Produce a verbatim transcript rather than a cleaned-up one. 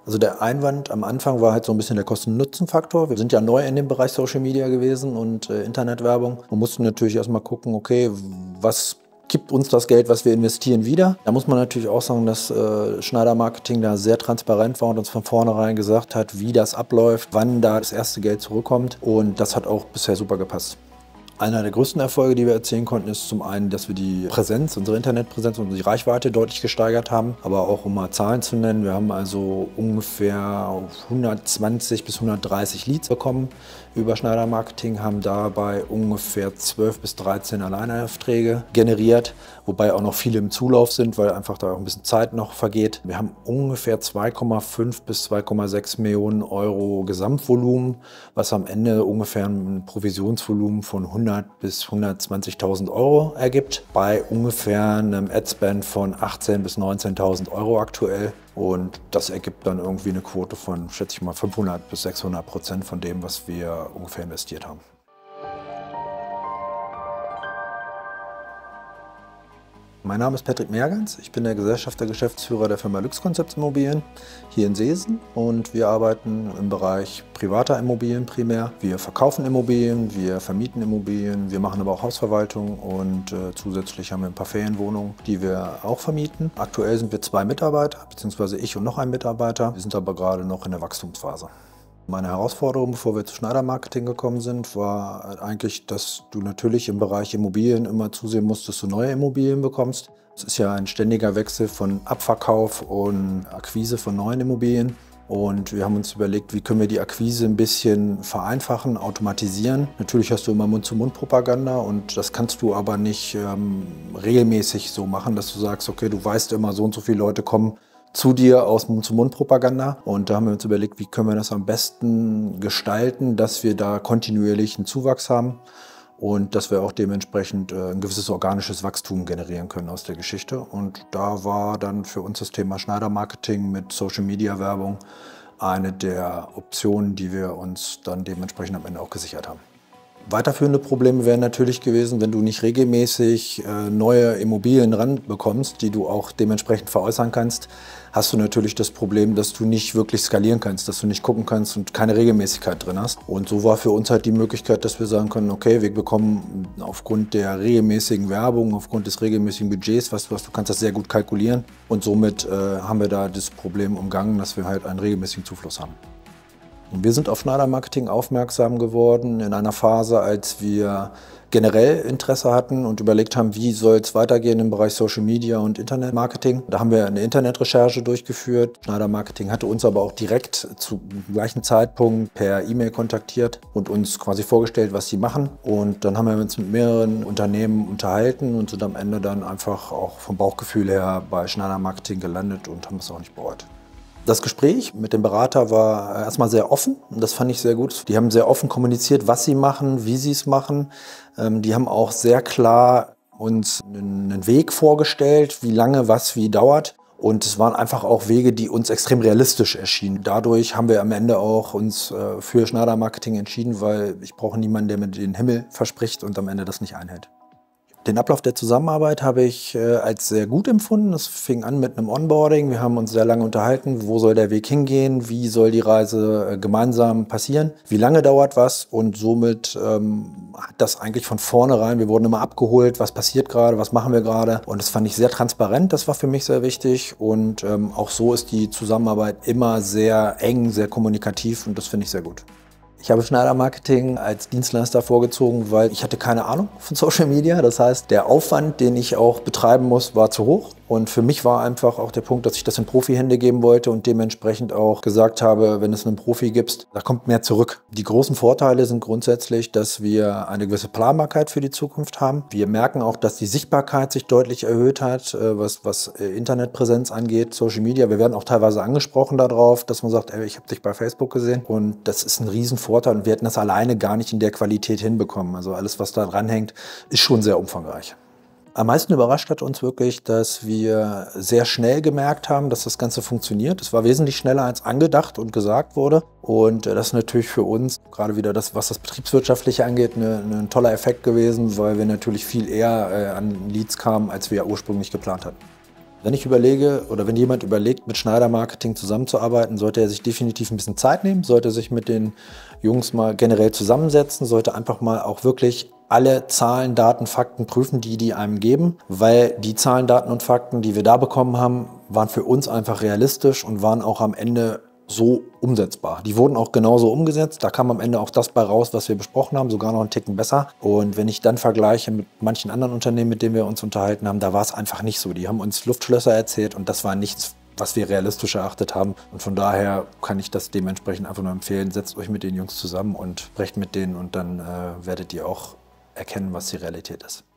Also der Einwand am Anfang war halt so ein bisschen der Kosten-Nutzen-Faktor. Wir sind ja neu in dem Bereich Social Media gewesen und äh, Internetwerbung. Man musste natürlich erstmal gucken, okay, was gibt uns das Geld, was wir investieren, wieder? Da muss man natürlich auch sagen, dass äh, Schneider Marketing da sehr transparent war und uns von vornherein gesagt hat, wie das abläuft, wann da das erste Geld zurückkommt. Und das hat auch bisher super gepasst. Einer der größten Erfolge, die wir erzielen konnten, ist zum einen, dass wir die Präsenz, unsere Internetpräsenz und die Reichweite deutlich gesteigert haben. Aber auch, um mal Zahlen zu nennen, wir haben also ungefähr hundertzwanzig bis hundertdreißig Leads bekommen über Schneider Marketing, haben dabei ungefähr zwölf bis dreizehn Alleinaufträge generiert, wobei auch noch viele im Zulauf sind, weil einfach da auch ein bisschen Zeit noch vergeht. Wir haben ungefähr zwei Komma fünf bis zwei Komma sechs Millionen Euro Gesamtvolumen, was am Ende ungefähr ein Provisionsvolumen von hundert bis hundertzwanzigtausend Euro ergibt, bei ungefähr einem Adspend von achtzehntausend bis neunzehntausend Euro aktuell. Und das ergibt dann irgendwie eine Quote von, schätze ich mal, fünfhundert bis sechshundert Prozent von dem, was wir ungefähr investiert haben. Mein Name ist Patrick Mergens, ich bin der Gesellschafter, Geschäftsführer der Firma Lux Concepts Immobilien hier in Seesen und wir arbeiten im Bereich privater Immobilien primär. Wir verkaufen Immobilien, wir vermieten Immobilien, wir machen aber auch Hausverwaltung und äh, zusätzlich haben wir ein paar Ferienwohnungen, die wir auch vermieten. Aktuell sind wir zwei Mitarbeiter, beziehungsweise ich und noch ein Mitarbeiter. Wir sind aber gerade noch in der Wachstumsphase. Meine Herausforderung, bevor wir zu Schneider Marketing gekommen sind, war eigentlich, dass du natürlich im Bereich Immobilien immer zusehen musst, dass du neue Immobilien bekommst. Es ist ja ein ständiger Wechsel von Abverkauf und Akquise von neuen Immobilien. Und wir haben uns überlegt, wie können wir die Akquise ein bisschen vereinfachen, automatisieren. Natürlich hast du immer Mund-zu-Mund-Propaganda und das kannst du aber nicht ähm, regelmäßig so machen, dass du sagst, okay, du weißt immer, so und so viele Leute kommen zu dir aus Mund-zu-Mund-Propaganda. Und da haben wir uns überlegt, wie können wir das am besten gestalten, dass wir da kontinuierlich einen Zuwachs haben und dass wir auch dementsprechend ein gewisses organisches Wachstum generieren können aus der Geschichte. Und da war dann für uns das Thema Schneider Marketing mit Social-Media-Werbung eine der Optionen, die wir uns dann dementsprechend am Ende auch gesichert haben. Weiterführende Probleme wären natürlich gewesen, wenn du nicht regelmäßig äh, neue Immobilien ranbekommst, die du auch dementsprechend veräußern kannst, hast du natürlich das Problem, dass du nicht wirklich skalieren kannst, dass du nicht gucken kannst und keine Regelmäßigkeit drin hast. Und so war für uns halt die Möglichkeit, dass wir sagen können, okay, wir bekommen aufgrund der regelmäßigen Werbung, aufgrund des regelmäßigen Budgets, was du hast, du kannst das sehr gut kalkulieren. Und somit äh, haben wir da das Problem umgangen, dass wir halt einen regelmäßigen Zufluss haben. Wir sind auf Schneider Marketing aufmerksam geworden in einer Phase, als wir generell Interesse hatten und überlegt haben, wie soll es weitergehen im Bereich Social Media und Internetmarketing. Da haben wir eine Internetrecherche durchgeführt. Schneider Marketing hatte uns aber auch direkt zum gleichen Zeitpunkt per E-Mail kontaktiert und uns quasi vorgestellt, was sie machen. Und dann haben wir uns mit mehreren Unternehmen unterhalten und sind am Ende dann einfach auch vom Bauchgefühl her bei Schneider Marketing gelandet und haben es auch nicht bereut. Das Gespräch mit dem Berater war erstmal sehr offen und das fand ich sehr gut. Die haben sehr offen kommuniziert, was sie machen, wie sie es machen. Die haben auch sehr klar uns einen Weg vorgestellt, wie lange was wie dauert. Und es waren einfach auch Wege, die uns extrem realistisch erschienen. Dadurch haben wir am Ende auch uns für Schneider Marketing entschieden, weil ich brauche niemanden, der mir den Himmel verspricht und am Ende das nicht einhält. Den Ablauf der Zusammenarbeit habe ich äh, als sehr gut empfunden. Es fing an mit einem Onboarding. Wir haben uns sehr lange unterhalten, wo soll der Weg hingehen, wie soll die Reise äh, gemeinsam passieren, wie lange dauert was und somit ähm, hat das eigentlich von vornherein, wir wurden immer abgeholt, was passiert gerade, was machen wir gerade und das fand ich sehr transparent, das war für mich sehr wichtig und ähm, auch so ist die Zusammenarbeit immer sehr eng, sehr kommunikativ und das finde ich sehr gut. Ich habe Schneider Marketing als Dienstleister vorgezogen, weil ich hatte keine Ahnung von Social Media. Das heißt, der Aufwand, den ich auch betreiben muss, war zu hoch. Und für mich war einfach auch der Punkt, dass ich das in Profihände geben wollte und dementsprechend auch gesagt habe, wenn es einen Profi gibt, da kommt mehr zurück. Die großen Vorteile sind grundsätzlich, dass wir eine gewisse Planbarkeit für die Zukunft haben. Wir merken auch, dass die Sichtbarkeit sich deutlich erhöht hat, was, was Internetpräsenz angeht, Social Media. Wir werden auch teilweise angesprochen darauf, dass man sagt, ey, ich habe dich bei Facebook gesehen. Und das ist ein Riesenvorteil und wir hätten das alleine gar nicht in der Qualität hinbekommen. Also alles, was da dran hängt, ist schon sehr umfangreich. Am meisten überrascht hat uns wirklich, dass wir sehr schnell gemerkt haben, dass das Ganze funktioniert. Es war wesentlich schneller als angedacht und gesagt wurde. Und das ist natürlich für uns, gerade wieder das, was das Betriebswirtschaftliche angeht, eine, ein toller Effekt gewesen, weil wir natürlich viel eher äh, an Leads kamen, als wir ursprünglich geplant hatten. Wenn ich überlege oder wenn jemand überlegt, mit Schneider Marketing zusammenzuarbeiten, sollte er sich definitiv ein bisschen Zeit nehmen, sollte sich mit den Jungs mal generell zusammensetzen, sollte einfach mal auch wirklich alle Zahlen, Daten, Fakten prüfen, die die einem geben, weil die Zahlen, Daten und Fakten, die wir da bekommen haben, waren für uns einfach realistisch und waren auch am Ende so umsetzbar. Die wurden auch genauso umgesetzt. Da kam am Ende auch das bei raus, was wir besprochen haben, sogar noch einen Ticken besser. Und wenn ich dann vergleiche mit manchen anderen Unternehmen, mit denen wir uns unterhalten haben, da war es einfach nicht so. Die haben uns Luftschlösser erzählt und das war nichts, was wir realistisch erachtet haben. Und von daher kann ich das dementsprechend einfach nur empfehlen. Setzt euch mit den Jungs zusammen und sprecht mit denen und dann äh, werdet ihr auch erkennen, was die Realität ist.